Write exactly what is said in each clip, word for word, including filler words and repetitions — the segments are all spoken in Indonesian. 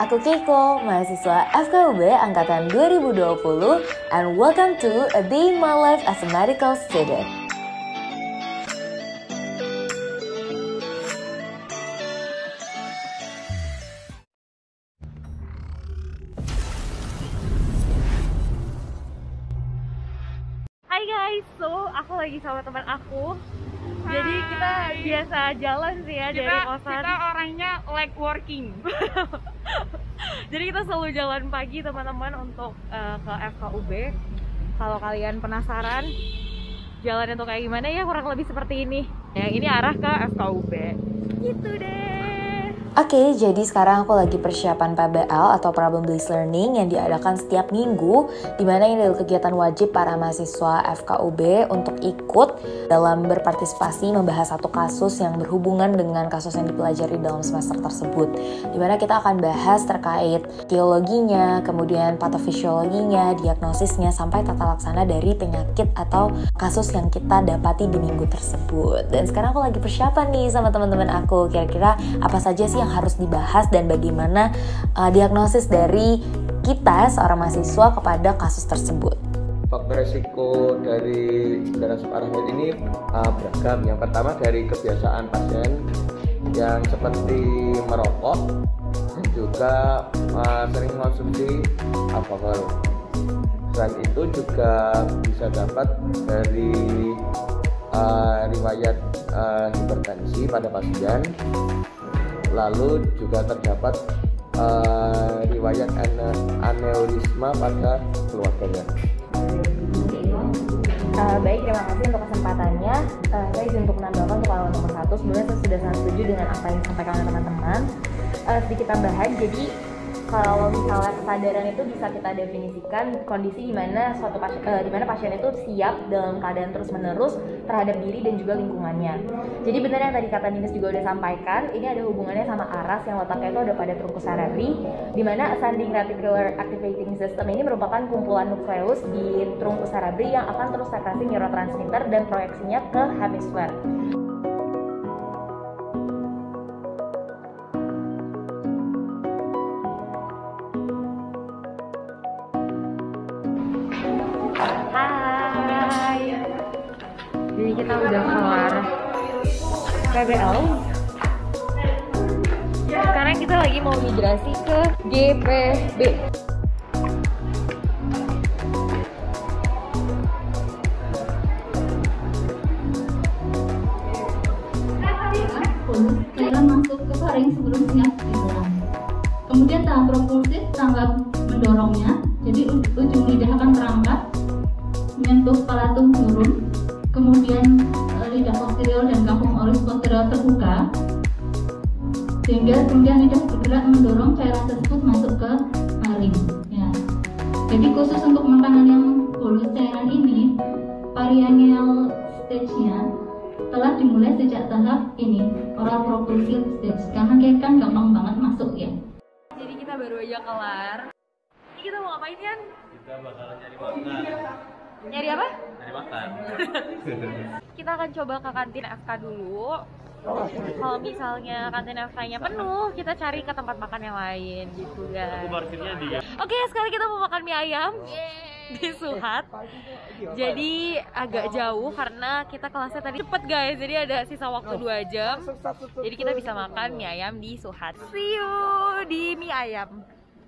aku Keiko, mahasiswa F K U B Angkatan dua ribu dua puluh, and welcome to A Day in My Life as a Medical Student. Hai guys, so aku lagi sama teman aku. Hai. Jadi kita biasa jalan sih ya kita, dari kosan. Kita orangnya like working. Jadi kita selalu jalan pagi teman-teman untuk uh, ke F K U B. Kalau kalian penasaran jalannya tuh kayak gimana ya, kurang lebih seperti ini. Yang ini arah ke F K U B. Gitu deh. Oke, okay, jadi sekarang aku lagi persiapan P B L atau Problem Based Learning yang diadakan setiap minggu, dimana ini adalah kegiatan wajib para mahasiswa F K U B untuk ikut dalam berpartisipasi membahas satu kasus yang berhubungan dengan kasus yang dipelajari dalam semester tersebut. Dimana kita akan bahas terkait teologinya, kemudian patofisiologinya, diagnosisnya, sampai tata laksana dari penyakit atau kasus yang kita dapati di minggu tersebut. Dan sekarang aku lagi persiapan nih sama teman-teman aku, kira-kira apa saja sih yang harus dibahas dan bagaimana uh, diagnosis dari kita seorang mahasiswa kepada kasus tersebut. Faktor resiko dari darah parahit ini uh, beragam. Yang pertama dari kebiasaan pasien yang seperti merokok dan juga uh, sering mengonsumsi alkohol. Selain itu juga bisa dapat dari uh, riwayat uh, hipertensi pada pasien. Lalu juga terdapat uh, riwayat aneurisma pada keluarganya. Uh, baik, terima kasih untuk kesempatannya. Uh, saya izin untuk menambahkan untuk halaman nomor satu. Sebenarnya saya sudah sangat setuju dengan apa yang disampaikan oleh teman-teman. Uh, sedikit tambahan, jadi kalau misalnya kesadaran itu bisa kita definisikan kondisi di mana suatu pasien, uh, di mana pasien itu siap dalam keadaan terus-menerus terhadap diri dan juga lingkungannya. Jadi benar yang tadi kata Dinas juga udah sampaikan, ini ada hubungannya sama aras yang letaknya itu ada pada trunkus cerebri, di mana ascending reticular activating system ini merupakan kumpulan nukleus di trunkus cerebri yang akan terus sekresi neurotransmitter dan proyeksinya ke hemisfer. Hai, jadi kita udah kelar P B L. Sekarang kita lagi mau migrasi ke G P B. Cairan masuk ke faring sebelum siap didorong. Kemudian tahap propulsif, tanggap mendorongnya. Jadi ujung lidah akan terangkat, menyentuh palatum turun, kemudian lidah posterior dan kangkung oris posterior terbuka, sehingga kemudian lidah bergerak mendorong cairan tersebut masuk ke faring. Ya. Jadi khusus untuk makanan yang bolus cairan ini, perineal stage-nya telah dimulai sejak tahap ini, oral propulsive stage, karena kayak kan gampang banget masuk ya. Jadi kita baru aja kelar. Ini kita mau ngapain kan? Kita bakalan nyari makan. Nyari apa? Nyari makan. Kita akan coba ke kantin F K dulu. Kalau misalnya kantin F K-nya penuh, kita cari ke tempat makan yang lain gitu guys. Parkirnya dia. Oke, sekarang kita mau makan mie ayam di Suhat. Jadi agak jauh karena kita kelasnya tadi cepet guys. Jadi ada sisa waktu dua jam. Jadi kita bisa makan mie ayam di Suhat. See you di mie ayam.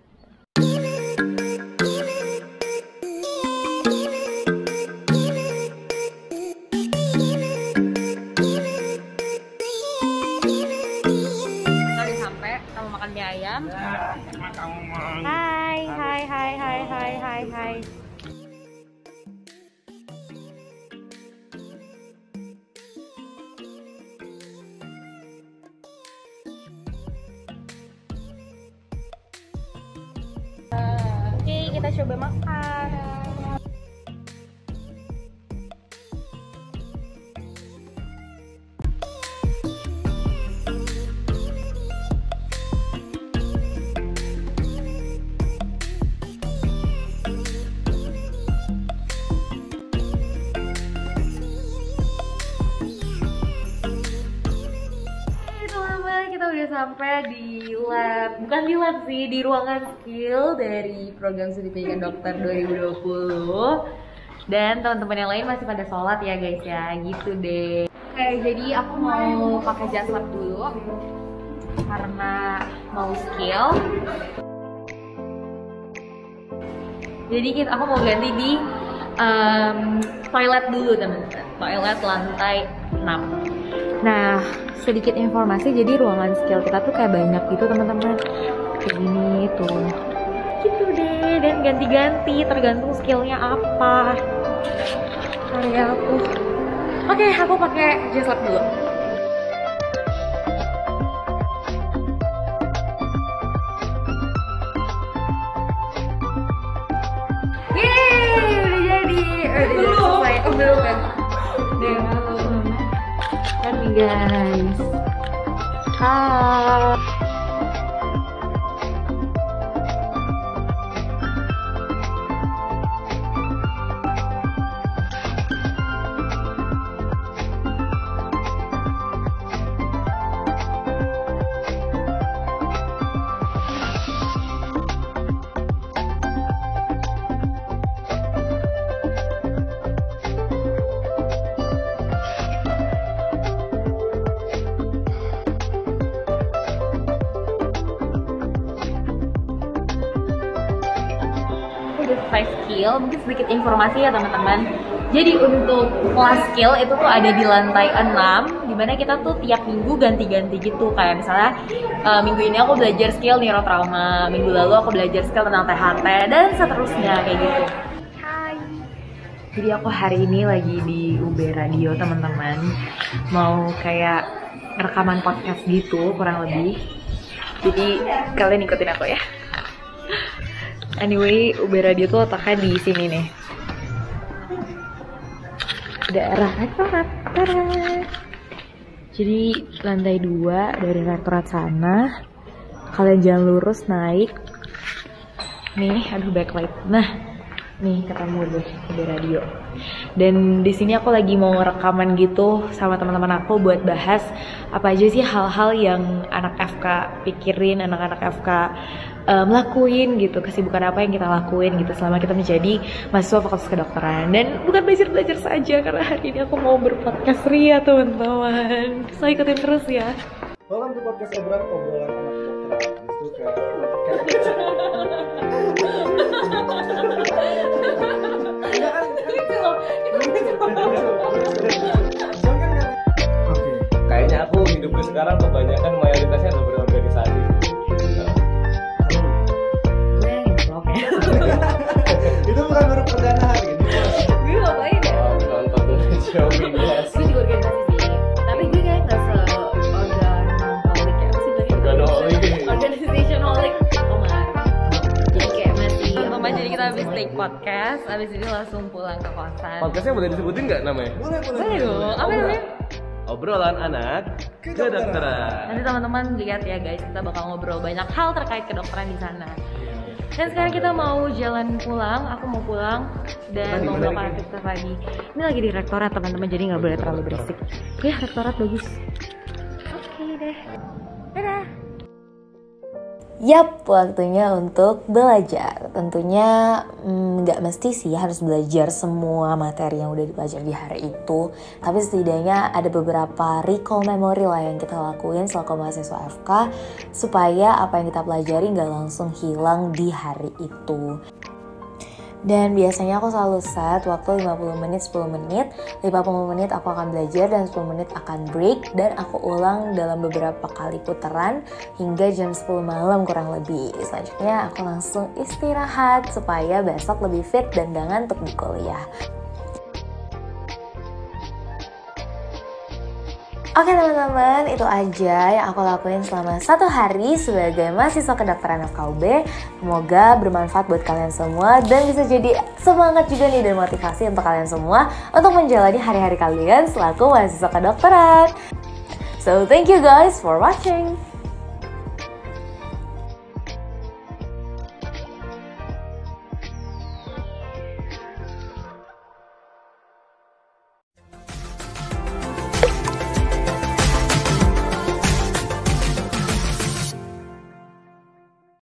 Mie ayam. Hai, hai, hai, hai, hai, hai, hai. Oke, kita coba makan. sampai di lab, bukan di lab sih, di ruangan skill dari program studi pendidikan dokter dua ribu dua puluh. Dan teman-teman yang lain masih pada sholat ya guys ya, gitu deh. Oke, jadi aku mau pakai jas lab dulu karena mau skill. Jadi kita, aku mau ganti di um, toilet dulu teman-teman, toilet lantai enam. Nah, sedikit informasi, jadi ruangan skill kita tuh kayak banyak gitu teman-teman. Kayak gini tuh. Gitu deh, dan ganti-ganti tergantung skillnya apa. Area aku. Oke, aku pakai jas lab dulu. Yeay, udah jadi. Udah selesai. Oh, belum kan? Udah, belum. Kan nih guys. Hai. Selesai skill, mungkin sedikit informasi ya teman-teman. Jadi untuk kelas skill itu tuh ada di lantai enam, dimana kita tuh tiap minggu ganti-ganti gitu. Kayak misalnya uh, minggu ini aku belajar skill neurotrauma, minggu lalu aku belajar skill tentang T H T, dan seterusnya kayak gitu. Hai. Jadi aku hari ini lagi di U B Radio teman-teman, mau kayak rekaman podcast gitu kurang lebih. Jadi kalian ikutin aku ya. Anyway, U B Radio tuh letaknya di sini nih, daerah rektorat. Jadi lantai dua dari rektorat sana. Kalian jangan lurus naik. Nih, aduh backlight. Nah, nih ketemu deh U B Radio. Dan di sini aku lagi mau rekaman gitu sama teman-teman aku buat bahas apa aja sih hal-hal yang anak F K pikirin, anak-anak F K um, lakuin gitu, kesibukan apa yang kita lakuin gitu selama kita menjadi mahasiswa fakultas kedokteran. Dan bukan belajar-belajar saja, karena hari ini aku mau berpodcast ria teman-teman. So ikutin terus ya. Welcome to podcast obrolan obrolan anak kedokteran. Itu kayak Oke. Kayaknya aku hidupku sekarang kebanyakan mayoritasnya ada berorganisasi. Gue yang vlog ya. itu bukan baru perdana hari ini. Gue ngapain ya? Oh, nonton tuh Xiaomi guys. Gue juga organisasi sih, tapi gue kayak nggak se-organoholic ya, apa sih bilangnya? Organoholic. Organizationholic. Oh my. Jadi kayak masih teman, jadi kita habis take podcast, habis ini langsung pulang ke kosan. Podcastnya boleh disebutin nggak namanya? Boleh, boleh. Boleh dong, apa namanya? Obrolan anak kedokteran. Nanti teman-teman lihat ya guys, kita bakal ngobrol banyak hal terkait kedokteran di sana. Dan sekarang kita mau jalan pulang, aku mau pulang dan mau melakukan aktivitas lagi. Ini lagi di rektorat teman-teman, jadi nggak boleh terlalu berisik. Ya rektorat bagus. Oke deh, dadah. Yap, waktunya untuk belajar. Tentunya nggak mm, mesti sih harus belajar semua materi yang udah dipelajari di hari itu. Tapi setidaknya ada beberapa recall memory lah yang kita lakuin selaku mahasiswa F K, supaya apa yang kita pelajari nggak langsung hilang di hari itu. Dan biasanya aku selalu set waktu lima puluh menit, sepuluh menit, lima puluh menit aku akan belajar dan sepuluh menit akan break, dan aku ulang dalam beberapa kali putaran hingga jam sepuluh malam kurang lebih. Selanjutnya aku langsung istirahat supaya besok lebih fit dan gak ngantuk di kuliah. Oke teman-teman, itu aja yang aku lakuin selama satu hari sebagai mahasiswa kedokteran F K U B. Semoga bermanfaat buat kalian semua dan bisa jadi semangat juga nih dan motivasi untuk kalian semua untuk menjalani hari-hari kalian selaku mahasiswa kedokteran. So thank you guys for watching.